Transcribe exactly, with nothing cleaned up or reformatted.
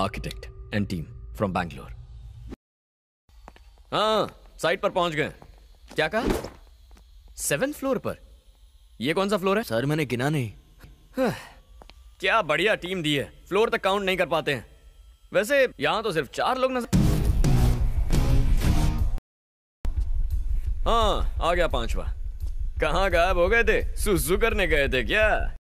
Architect and team from Bangalore. हाँ, site पर पहुंच गए। क्या कहा? सेवन फ्लोर पर? ये कौन सा फ्लोर है? सर मैंने गिना नहीं। क्या बढ़िया टीम दी है, फ्लोर तक काउंट नहीं कर पाते हैं। वैसे यहां तो सिर्फ चार लोग नजर। हाँ, आ गया पांचवा। कहाँ गायब हो गए थे? सुसु करने गए थे क्या?